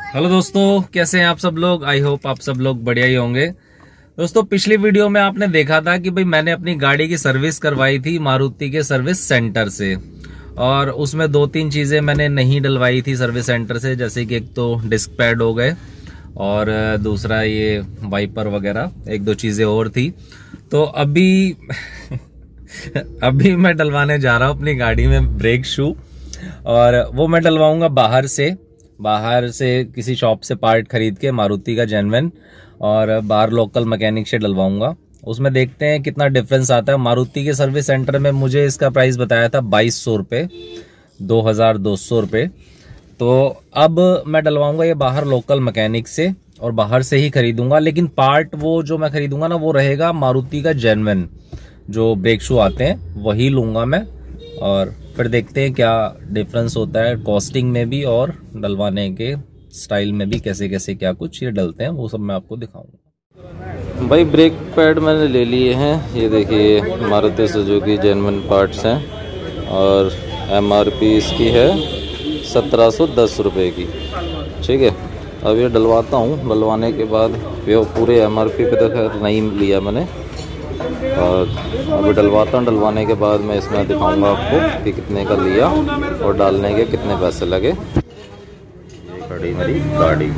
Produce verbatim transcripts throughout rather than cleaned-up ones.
Hello दोस्तों, कैसे हैं आप सब लोग। आई होप आप सब लोग बढ़िया ही होंगे। दोस्तों, पिछली वीडियो में आपने देखा था कि भाई मैंने अपनी गाड़ी की सर्विस करवाई थी मारुति के सर्विस सेंटर से, और उसमें दो तीन चीजें मैंने नहीं डलवाई थी सर्विस सेंटर से, जैसे कि एक तो डिस्क पैड हो गए और दूसरा ये वाइपर वगैरह, एक दो चीजें और थी। तो अभी अभी मैं डलवाने जा रहा हूँ अपनी गाड़ी में ब्रेक शू, और वो मैं डलवाऊंगा बाहर से बाहर से किसी शॉप से पार्ट खरीद के, मारुति का जेन्युइन, और बाहर लोकल मैकेनिक से डलवाऊंगा। उसमें देखते हैं कितना डिफरेंस आता है। मारुति के सर्विस सेंटर में मुझे इसका प्राइस बताया था बाईस सौ रुपये, दो हजार दो सौ रुपये। तो अब मैं डलवाऊंगा ये बाहर लोकल मैकेनिक से, और बाहर से ही खरीदूंगा। लेकिन पार्ट वो जो मैं खरीदूंगा ना, वो रहेगा मारुति का जेन्युइन, जो ब्रेक शू आते हैं वही लूंगा मैं। और फिर देखते हैं क्या डिफरेंस होता है कॉस्टिंग में भी और डलवाने के स्टाइल में भी, कैसे कैसे क्या कुछ ये डलते हैं, वो सब मैं आपको दिखाऊंगा। भाई ब्रेक पैड मैंने ले लिए हैं, ये देखिए मारुति सुजुकी जेन्युइन पार्ट्स हैं, और एमआरपी इसकी है सत्रह सौ दस रुपये की। ठीक है, अब ये डलवाता हूँ। डलवाने के बाद ये पूरे एमआरपी पे तो खैर नहीं लिया मैंने, और अभी डलवाता हूँ। डलवाने के बाद मैं इसमें दिखाऊंगा आपको कि कितने का लिया और डालने के कितने पैसे लगे। ये खड़ी मेरी गाड़ी।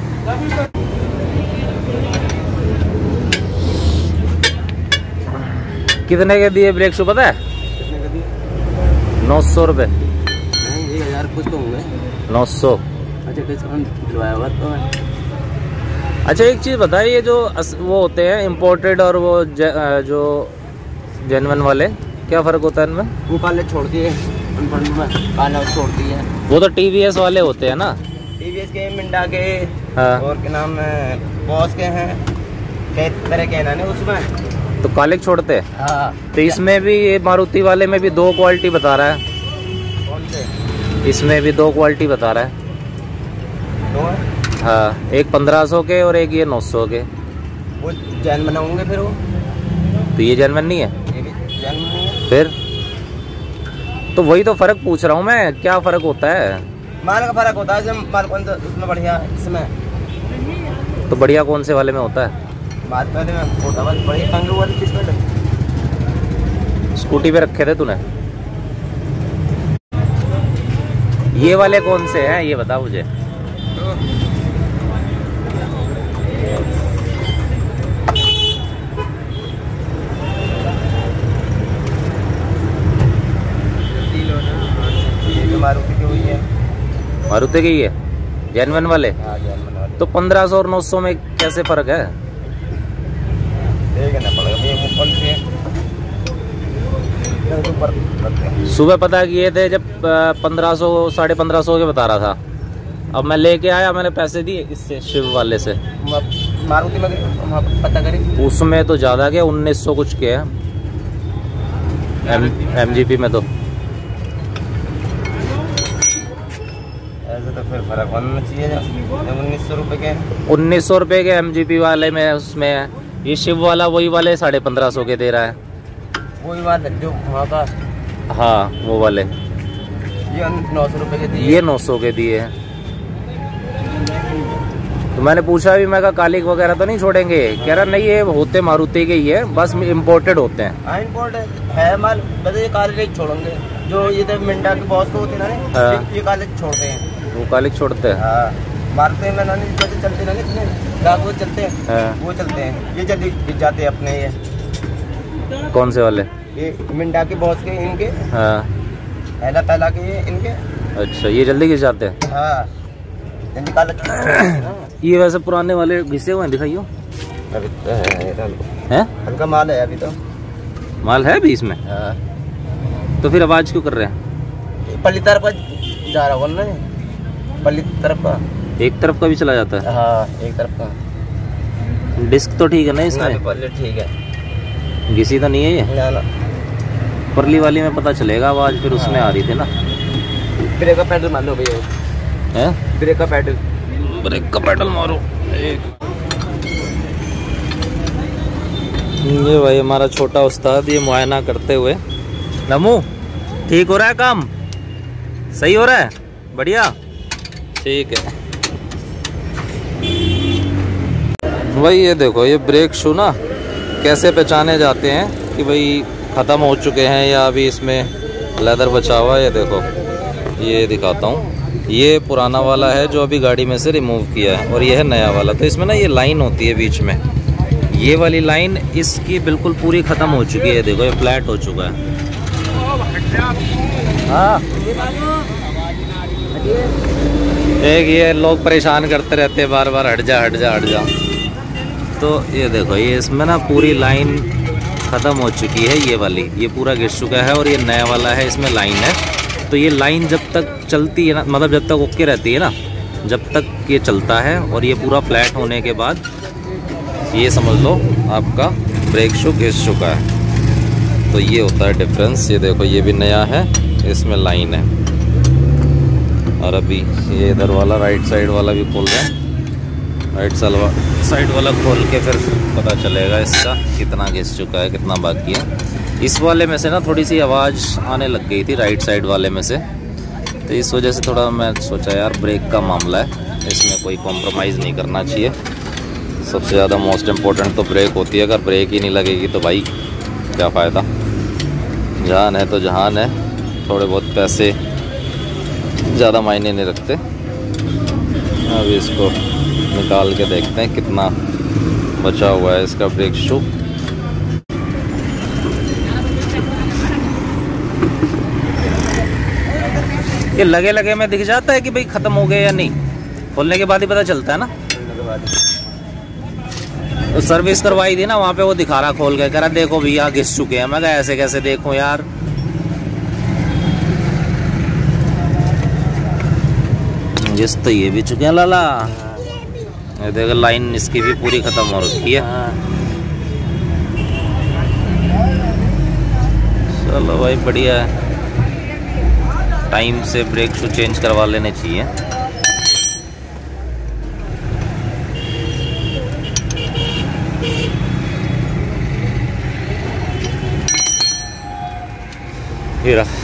कितने के दिए ब्रेक शू पता है? कितने के दिए? नौ सौ रुपये। एक हजार कुछ तो होंगे। नौ सौ। अच्छा, दिलवाया हुआ तो है। अच्छा, एक चीज बताइए, ये जो वो होते हैं इम्पोर्टेड और वो ज, जो जेन्युइन वाले, क्या फर्क होता है इनमें? वो काले छोड़ती है, काला छोड़ती है। वो तो टीवीएस वाले होते हैं ना? टीवीएस के, मिंडा के, हाँ। और क्या नाम है, बॉस के हैं, कई तरह के ना उसमें। तो काले छोड़ते हैं। हाँ। तो इसमें भी, ये मारुति वाले में भी दो क्वालिटी बता रहा है। कौन से? इसमें भी दो क्वालिटी बता रहा है। दो है? हाँ, एक पंद्रह सौ के और एक ये नौ सौ के। वो जैन बनाऊंगे फिर वो। तो ये जेन्युइन नहीं है? ये भी जैन नहीं है। फिर तो वही तो फर्क पूछ रहा हूँ मैं, क्या फर्क होता है? माल का फर्क होता है। जब माल कौन सा उसमें बढ़िया, इसमें तो बढ़िया कौन से वाले में होता है? बात पहले में होता है बड़ी कंगरू वाली किस में स्कूटी पे रखे थे तूने? ये वाले कौन से हैं ये बता मुझे। मारुति की हुई है। मारुति की है जेन्युइन वाले? हाँ, जेन्युइन वाले। तो पंद्रह सौ और नौ सौ में कैसे फर्क है? देखना पड़ेगा ये वो कौन सी है। सुबह पता किए थे जब पंद्रह सौ साढ़े पंद्रह सौ के बता रहा था। अब मैं लेके आया, मैंने पैसे दिए इससे, शिव वाले से। मारुति में पता करें, उसमें तो ज्यादा के उन्नीस सौ कुछ के है एमजीपी में। तो ऐसे तो फिर फर्क होना चाहिए। उन्नीस सौ रुपये के उन्नीस सौ रुपये के एमजीपी वाले में उसमें है। ये शिव वाला वही वाले साढ़े पंद्रह सौ के दे रहा है। वही बात है जो वहाँ का। हाँ, वो वाले ये नौ सौ रुपये के दिए। ये नौ सौ के दिए हैं। तो मैंने पूछा भी, मैं कहा कालिक वगैरह तो नहीं छोड़ेंगे? कह रहा नहीं, ये होते मारुति के ही है, बस इम्पोर्टेड होते हैं। हाँ, इम्पोर्टेड है माल। बस ये काले नहीं छोड़ेंगे, जो ये तो मिंटा के बॉस को होते हैं ना। हाँ। ये काले छोड़ते हैं। वो कालिक छोड़ते हैं। हाँ, मारते हैं ना, जैसे चलते ना इतने रात वो चलते हैं। हाँ। वो चलते हैं, ये जल्दी गिर जाते हैं अपने। ये कौन से वाले? ये मिंटा के बॉस के, इनके। हाँ, पहला पहला के ये इनके। अच्छा, ये जल्दी गिर जाते हैं। हाँ, जल्दी काला। ये वैसे पुराने वाले घिसे हुए हैं, दिखाइयो। अभी तो है, है हल्का माल है अभी तो। माल है भी इसमें? हाँ। तो फिर आवाज क्यों कर रहे हैं? पल्ली तरफ जा रहा होगा ना, पल्ली तरफ का। एक तरफ का भी चला जाता है? हाँ, एक तरफ का। डिस्क तो ठीक है ना इसमें? पल्ली ठीक है, घिसी तो नहीं है ये? ना ना। परली वाली में पता चलेगा आवाज, फिर उसमें आ रही थी ना। ब्रेक का पैडल मान लो भैया। है ब्रेक का पैडल, ब्रेक का पैडल मारो। एक ये भाई हमारा छोटा उस्ताद ये मुआयना करते हुए। नमू, ठीक हो रहा है काम? सही हो रहा है? बढ़िया, ठीक है। भाई ये देखो, ये ब्रेक शू ना कैसे पहचाने जाते हैं कि भाई ख़त्म हो चुके हैं या अभी इसमें लेदर बचा हुआ है। ये देखो, ये दिखाता हूँ, ये पुराना वाला है जो अभी गाड़ी में से रिमूव किया है, और ये है नया वाला। तो इसमें ना ये लाइन होती है बीच में, ये वाली लाइन इसकी बिल्कुल पूरी ख़त्म हो चुकी है। देखो, ये फ्लैट हो चुका है। हाँ, एक ये लोग परेशान करते रहते हैं बार बार, हट जा हट जा हट जा। तो ये देखो, ये इसमें ना पूरी लाइन ख़त्म हो चुकी है, ये वाली, ये पूरा घिस चुका है, और ये नया वाला है, इसमें लाइन है। तो ये लाइन जब तक चलती है ना, मतलब जब तक ओके रहती है ना, जब तक ये चलता है, और ये पूरा फ्लैट होने के बाद ये समझ लो आपका ब्रेक शू घिस चुका है। तो ये होता है डिफरेंस। ये देखो, ये भी नया है, इसमें लाइन है। और अभी ये इधर वाला राइट साइड वाला भी खोल रहे हैं, राइट साइड वाला खोल के फिर पता चलेगा इसका कितना घिस चुका है, कितना बाकी है। इस वाले में से ना थोड़ी सी आवाज़ आने लग गई थी, राइट साइड वाले में से, तो इस वजह से थोड़ा मैं सोचा यार ब्रेक का मामला है, इसमें कोई कॉम्प्रोमाइज़ नहीं करना चाहिए। सबसे ज़्यादा मोस्ट इम्पोर्टेंट तो ब्रेक होती है। अगर ब्रेक ही नहीं लगेगी तो भाई क्या फ़ायदा। जान है तो जहान है, थोड़े बहुत पैसे ज़्यादा मायने नहीं रखते। अभी इसको निकाल के देखते हैं कितना बचा हुआ है इसका ब्रेक शू। ये लगे लगे में दिख जाता है कि भाई ख़त्म हो गए या नहीं, खोलने के बाद ही पता चलता है ना। तो सर्विस करवाई थी ना, वहाँ पे वो दिखा रहा खोल के, कह रहा देखो भैया घिस चुके हैं। मैं कहा ऐसे कैसे देखूं यार। घिस तो ये भी चुके हैं लाला। ये देखो, लाइन इसकी भी पूरी खत्म हो रखी है। चलो भाई बढ़िया है, टाइम से ब्रेक शू चेंज करवा लेने चाहिए। ये रहा।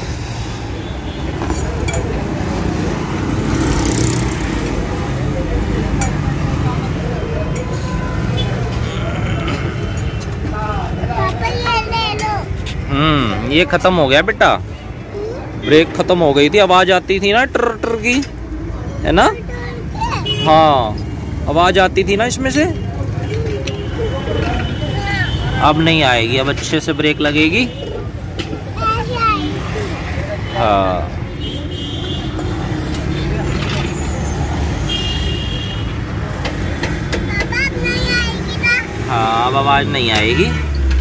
हम्म ये खत्म हो गया बेटा, ब्रेक खत्म हो गई थी, आवाज आती थी ना टर टर की, है ना। हाँ, आवाज आती थी ना इसमें से, अब नहीं आएगी, अब अच्छे से ब्रेक लगेगी। हाँ, हाँ अब आवाज नहीं आएगी।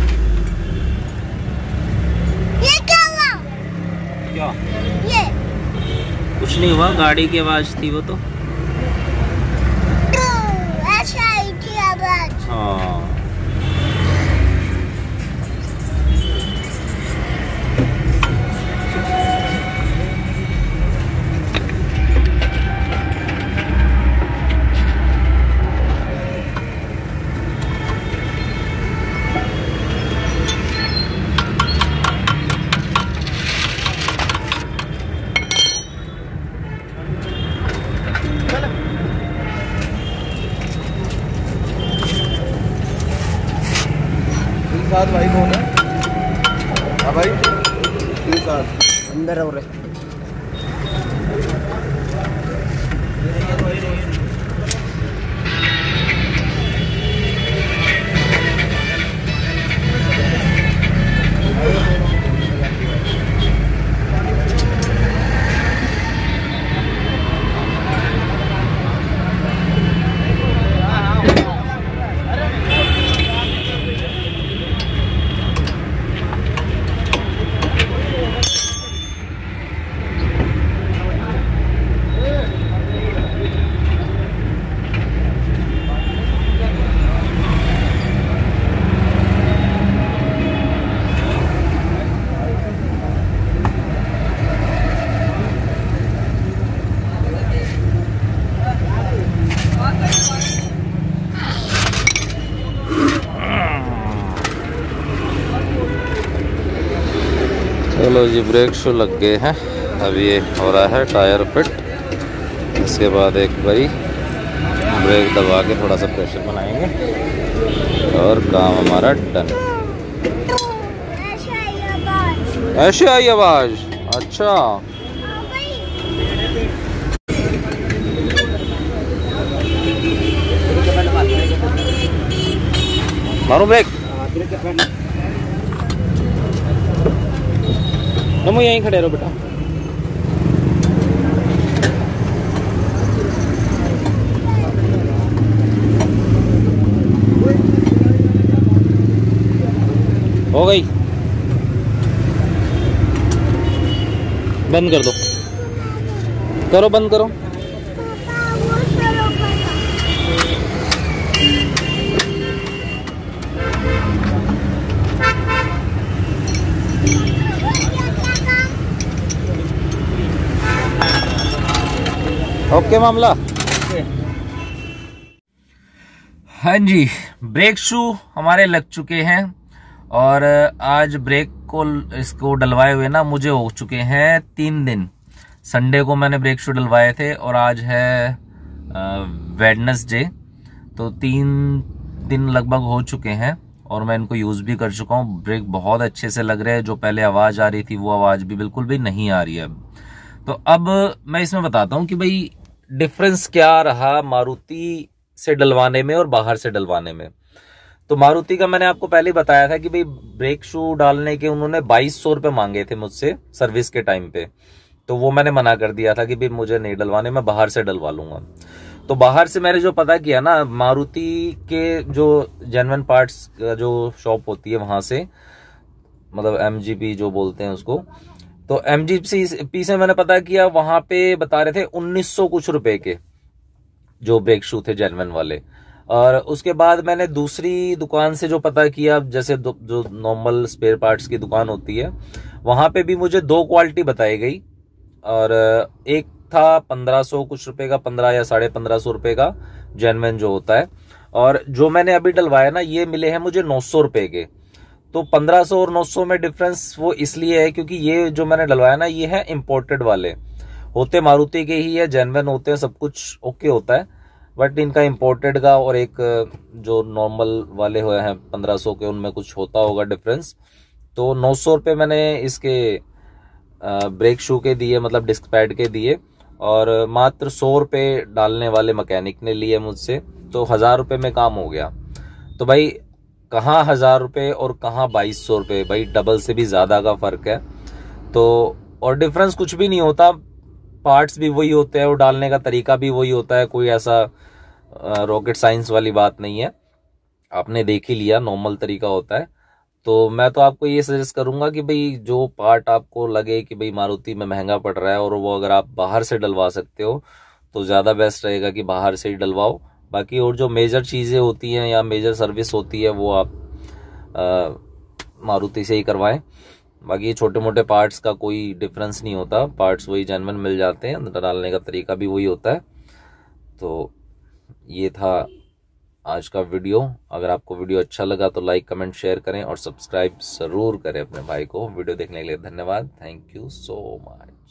ये क्या हुआ? क्या? ये कुछ नहीं हुआ, गाड़ी की आवाज थी वो तो। ऐसा आई थी आवाज। हाँ साथ भाई कौन है? हाँ भाई, तीन साथ अंदर हो रहे। चलो जी, ब्रेक शू लग गए हैं। अब ये हो रहा है टायर फिट, इसके बाद एक बारी ब्रेक दबा के थोड़ा सा प्रेशर बनाएंगे और काम हमारा डन। ऐसे आई आवाज। अच्छा मारो ब्रेक। तुम यहीं खड़े रहो बेटा। हो गई, बंद कर दो, करो बंद करो। ओके मामला। हाँ जी, ब्रेक शू हमारे लग चुके हैं और आज ब्रेक को इसको डलवाए हुए ना मुझे हो चुके हैं तीन दिन। संडे को मैंने ब्रेक शू डलवाए थे और आज है वेडनेसडे, तो तीन दिन लगभग हो चुके हैं और मैं इनको यूज भी कर चुका हूँ। ब्रेक बहुत अच्छे से लग रहे हैं, जो पहले आवाज आ रही थी वो आवाज भी बिल्कुल भी नहीं आ रही है। तो अब मैं इसमें बताता हूँ कि भाई डिफरेंस क्या रहा मारुति से डलवाने में और बाहर से डलवाने में। तो मारुति का मैंने आपको पहले बताया था कि भाई ब्रेक शू डालने के उन्होंने बाईस सौ रुपए मांगे थे मुझसे सर्विस के टाइम पे, तो वो मैंने मना कर दिया था कि भाई मुझे नहीं डलवाने, मैं बाहर से डलवा लूंगा। तो बाहर से मैंने जो पता किया ना, मारुति के जो जेन्युइन पार्ट्स का जो शॉप होती है वहां से, मतलब एमजीपी जो बोलते हैं उसको, तो एमजीपी से मैंने पता किया, वहां पे बता रहे थे उन्नीस सौ कुछ रुपए के जो ब्रेक शू थे जेन्युइन वाले। और उसके बाद मैंने दूसरी दुकान से जो पता किया, जैसे जो नॉर्मल स्पेयर पार्ट्स की दुकान होती है, वहां पे भी मुझे दो क्वालिटी बताई गई और एक था पंद्रह सौ कुछ रुपए का, पंद्रह या साढ़े पंद्रह सौ रुपए का जेन्युइन जो होता है, और जो मैंने अभी डलवाया ना ये मिले हैं मुझे नौ सौ रुपए के। तो पंद्रह सौ और नौ सौ में डिफरेंस वो इसलिए है क्योंकि ये जो मैंने डलवाया ना ये है इम्पोर्टेड वाले, होते मारुति के ही है, जेन्युइन होते हैं, सब कुछ ओके होता है, बट इनका इम्पोर्टेड का और एक जो नॉर्मल वाले हुए हैं पंद्रह सौ के, उनमें कुछ होता होगा डिफरेंस। तो नौ सौ रुपये मैंने इसके ब्रेक शू के दिए, मतलब डिस्क पैड के दिए, और मात्र सौ रुपये डालने वाले मैकेनिक ने लिए मुझसे, तो हजार रुपये में काम हो गया। तो भाई कहाँ हजार रुपये और कहाँ बाईस सौ रुपये, भाई डबल से भी ज़्यादा का फ़र्क है। तो और डिफरेंस कुछ भी नहीं होता, पार्ट्स भी वही होते हैं और डालने का तरीका भी वही होता है, कोई ऐसा रॉकेट साइंस वाली बात नहीं है, आपने देख ही लिया नॉर्मल तरीका होता है। तो मैं तो आपको ये सजेस्ट करूंगा कि भाई जो पार्ट आपको लगे कि भाई मारुति में महंगा पड़ रहा है और वो अगर आप बाहर से डलवा सकते हो तो ज़्यादा बेस्ट रहेगा कि बाहर से ही डलवाओ। बाकी और जो मेजर चीज़ें होती हैं या मेजर सर्विस होती है वो आप मारुति से ही करवाएं। बाकी छोटे मोटे पार्ट्स का कोई डिफरेंस नहीं होता, पार्ट्स वही जेन्युइन मिल जाते हैं, डालने का तरीका भी वही होता है। तो ये था आज का वीडियो। अगर आपको वीडियो अच्छा लगा तो लाइक कमेंट शेयर करें और सब्सक्राइब ज़रूर करें अपने भाई को। वीडियो देखने के लिए धन्यवाद। Thank you so much.